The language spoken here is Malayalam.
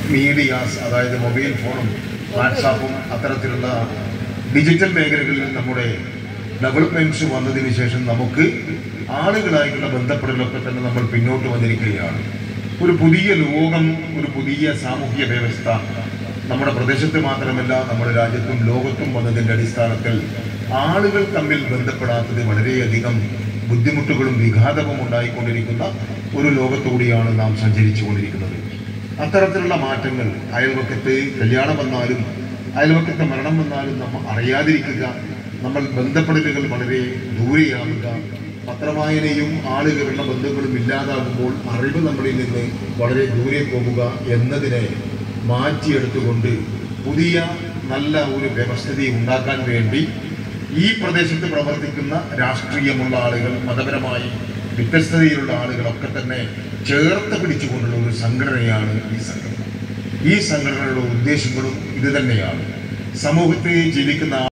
മീഡിയാസ്, അതായത് മൊബൈൽ ഫോണും വാട്സാപ്പും അത്തരത്തിലുള്ള ഡിജിറ്റൽ മേഖലകളിൽ നമ്മുടെ ഡെവലപ്മെൻറ്റ്സ് വന്നതിന് ശേഷം നമുക്ക് ആളുകളായിട്ടുള്ള ബന്ധപ്പെടലൊക്കെ തന്നെ നമ്മൾ പിന്നോട്ട് വന്നിരിക്കുകയാണ്. ഒരു പുതിയ ലോകം, ഒരു പുതിയ സാമൂഹ്യ വ്യവസ്ഥ നമ്മുടെ പ്രദേശത്ത് മാത്രമല്ല നമ്മുടെ രാജ്യത്തും ലോകത്തും വന്നതിൻ്റെ അടിസ്ഥാനത്തിൽ ആളുകൾ തമ്മിൽ ബന്ധപ്പെടാത്തത് വളരെയധികം ബുദ്ധിമുട്ടുകളും വിഘാതവും ഉണ്ടായിക്കൊണ്ടിരിക്കുന്ന ഒരു ലോകത്തുകൂടിയാണ് നാം സഞ്ചരിച്ചു കൊണ്ടിരിക്കുന്നത്. അത്തരത്തിലുള്ള മാറ്റങ്ങൾ, അയൽവക്കത്ത് കല്യാണം വന്നാലും അയൽവക്കത്തെ മരണം വന്നാലും നമ്മൾ അറിയാതിരിക്കുക, നമ്മൾ ബന്ധപ്പെടലുകൾ വളരെ ദൂരെയാവുക, പത്രവായനയും ആളുകളുടെ ബന്ധങ്ങളും ഇല്ലാതാകുമ്പോൾ അറിവ് നമ്മളിൽ നിന്ന് വളരെ ദൂരെ പോകുക എന്നതിനെ മാറ്റിയെടുത്തുകൊണ്ട് പുതിയ നല്ല ഒരു വ്യവസ്ഥിതി ഉണ്ടാക്കാൻ വേണ്ടി ഈ പ്രദേശത്ത് പ്രവർത്തിക്കുന്ന രാഷ്ട്രീയമുള്ള ആളുകൾ, മതപരമായി വ്യത്യസ്തതയിലുള്ള ആളുകളൊക്കെ തന്നെ ചേർത്ത് പിടിച്ചുകൊണ്ടുള്ള ഒരു സംഘടനയാണ് ഈ സംഘടന. ഈ സംഘടനയുടെ ഉദ്ദേശങ്ങളും ഇത് തന്നെയാണ്. സമൂഹത്തിൽ ജീവിക്കുന്ന